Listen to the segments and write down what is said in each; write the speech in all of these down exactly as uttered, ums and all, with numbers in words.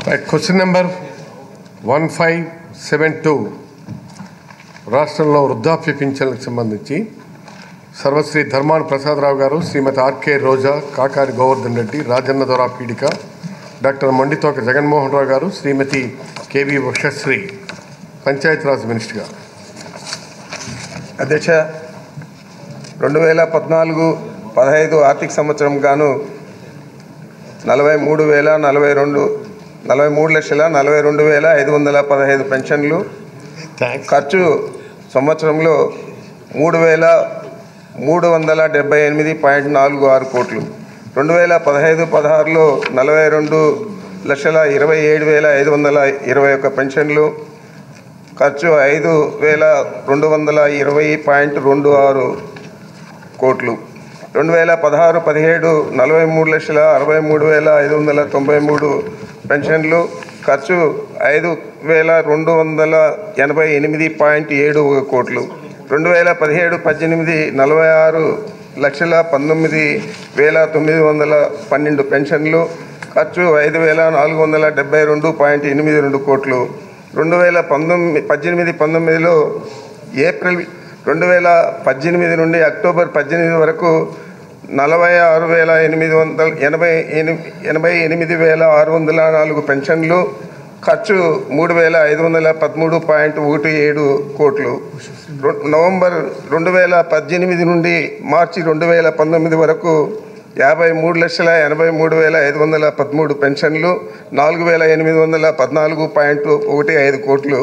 Right, question number one five seven two రాష్ట్రంలో వృద్ధాప్య పింఛన్లకు సంబంధించి సర్వశ్రీ ధర్మాన ప్రసాదరావు గారు, శ్రీమతి ఆర్కే రోజా, కాకాని గోవర్ధన్ రెడ్డి, రాజన్న దొర పీడిక, డాక్టర్ మండితోక జగన్మోహన్ రావు గారు, శ్రీమతి కేవీ ఉషశ్రీ, పంచాయతీరాజ్ మినిస్టర్ గారు. అధ్యక్ష, రెండు వేల పద్నాలుగు పదహైదు ఆర్థిక సంవత్సరం గాను నలభై మూడు వేల నలభై రెండు నలభై మూడు లక్షల నలభై రెండు వేల ఐదు వందల పదహైదు పెన్షన్లు, ఖర్చు సంవత్సరంలో మూడు వేల మూడు వందల డెబ్బై ఎనిమిది పాయింట్ నాలుగు ఆరు కోట్లు. రెండు వేల పదహైదు పదహారులో నలభై రెండు లక్షల ఇరవై ఏడు వేల ఐదు వందల ఇరవై ఒక్క పెన్షన్లు, ఖర్చు ఐదు వేల రెండు వందల ఇరవై పాయింట్ రెండు ఆరు కోట్లు. రెండు వేల పదహారు పదిహేడు నలభై మూడు లక్షల అరవై మూడు వేల ఐదు వందల తొంభై మూడు పెన్షన్లు, ఖర్చు ఐదు వేల రెండు వందల ఎనభై ఎనిమిది పాయింట్ ఏడు కోట్లు. రెండు వేల పదిహేడు పద్దెనిమిది నలభై ఆరు లక్షల పంతొమ్మిది వేల తొమ్మిది వందల పన్నెండు పెన్షన్లు, ఖర్చు ఐదు వేల నాలుగు వందల డెబ్బై రెండు పాయింట్ ఎనిమిది రెండు కోట్లు. రెండు వేల పంతొమ్మిది పద్దెనిమిది పంతొమ్మిదిలో ఏప్రిల్ రెండు వేల పద్దెనిమిది నుండి అక్టోబర్ పద్దెనిమిది వరకు నలభై ఆరు వేల ఎనిమిది వందల ఎనభై ఎనభై ఎనిమిది వేల ఆరు వందల నాలుగు పెన్షన్లు, ఖర్చు మూడు వేల ఐదు వందల పదమూడు పాయింట్ ఒకటి ఏడు కోట్లు. నవంబర్ రెండు వేల పద్దెనిమిది నుండి మార్చి రెండు వేల పంతొమ్మిది వరకు యాభై మూడు లక్షల ఎనభై మూడు వేల ఐదు వందల పదమూడు పెన్షన్లు, నాలుగు వేల ఎనిమిది వందల పద్నాలుగు పాయింట్ ఒకటి ఐదు కోట్లు.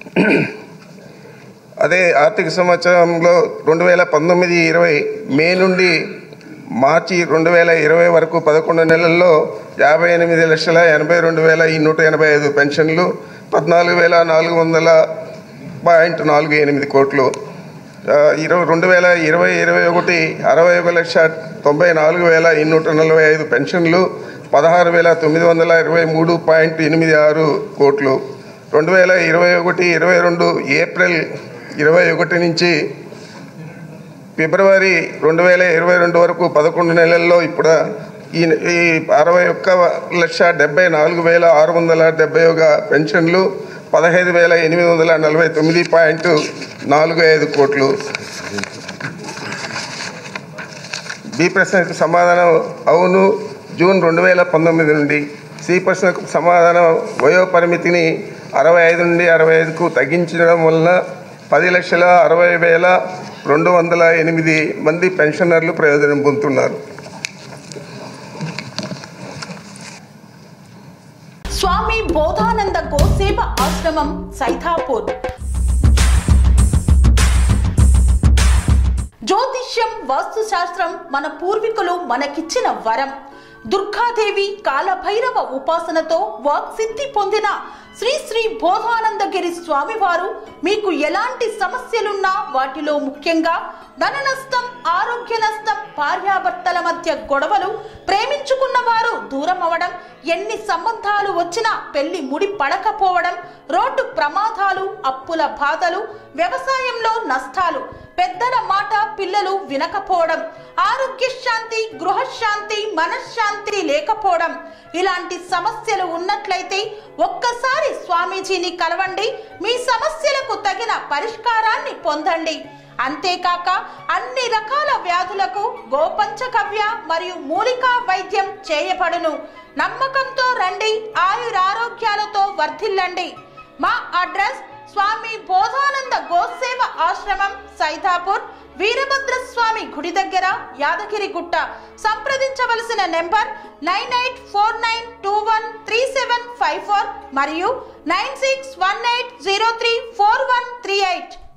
అదే ఆర్థిక సంవత్సరంలో రెండు వేల పంతొమ్మిది ఇరవై మే నుండి మార్చి రెండు వేల ఇరవై వరకు పదకొండు నెలల్లో యాభై ఎనిమిది లక్షల ఎనభై రెండు వేల నూట ఎనభై ఐదు పెన్షన్లు, పద్నాలుగు వేల నాలుగు వందల పాయింట్ నాలుగు ఎనిమిది కోట్లు. ఇరవై రెండు వేల ఇరవై ఇరవై ఒకటి అరవై ఒక లక్ష తొంభై నాలుగు వేల నూట నలభై ఐదు పెన్షన్లు, పదహారు వేల తొమ్మిది వందల ఇరవై మూడు పాయింట్ ఎనిమిది ఆరు కోట్లు. రెండు వేల ఇరవై ఒకటి ఇరవై రెండు ఏప్రిల్ ఇరవై ఒకటి నుంచి ఫిబ్రవరి రెండు వేల ఇరవై రెండు వరకు పదకొండు నెలల్లో ఇప్పుడు ఈ ఈ అరవై ఒక్క లక్ష డెబ్బై నాలుగు వేల ఆరు వందల డెబ్బై ఒక పెన్షన్లు, పదహైదు వేల ఎనిమిది వందల నలభై తొమ్మిది పాయింట్ నాలుగు ఐదు కోట్లు. బి ప్రశ్నకు సమాధానం అవును, జూన్ రెండు వేల పంతొమ్మిది నుండి. సి ప్రశ్నకు సమాధానం వయో పరిమితిని అరవై ఐదు నుండి అరవై ఐదుకు తగ్గించడం వలన పది లక్షల అరవై వేల రెండు వందల ఎనిమిది మంది పెన్షనర్లు ప్రయోజనం పొందుతున్నారు. స్వామి బోధానంద గోసేవ ఆశ్రమం, సైథాపూర్. జ్యోతిష్యం, వాస్తు శాస్త్రం మన పూర్వీకులు మనకిచ్చిన వరం. దుర్గాదేవి, కాలభైరవ ఉపాసనతో వాక్సిద్ధి పొందిన శ్రీ శ్రీ బోధానందగిరి స్వామివారు మీకు ఎలాంటి సమస్యలున్నా, వాటిలో ముఖ్యంగా ధన నష్టం, ఆరోగ్య నష్టం, భార్యాభర్తల మధ్య గొడవలు, ప్రేమించుకున్న వారు దూరం అవడం, ఎన్ని సంబంధాలు వచ్చినా పెళ్లి ముడి పడకపోవడం, రోడ్డు ప్రమాదాలు, అప్పుల బాధలు, వ్యవసాయంలో నష్టాలు, పెద్దల మాట పిల్లలు వినకపోవడం, ఆరోగ్య శాంతి, గృహశాంతి, మనశ్శాంతి లేకపోవడం, ఇలాంటి సమస్యలు ఉన్నట్లయితే ఒక్కసారి స్వామీజీని కలవండి. మీ సమస్యలకు తగిన పరిష్కారాన్ని పొందండి. అంతేకాక అన్ని రకాల వ్యాధులకు గోపంచకవ్య మరియు మూలికా వైద్యం చేయబడును. నమ్మకంతో రండి, ఆయురారోగ్యాలతో వర్ధిల్లండి. మా అడ్రస్ స్వామి బోధానంద గోసేవ ఆశ్రమం, సైథాపూర్, వీరభద్రస్వామి గుడి దగ్గర, యాదగిరిగుట్ట. సంప్రదించవలసిన number nine eight four nine two one three seven five four మరియు nine six one eight zero three four one three eight.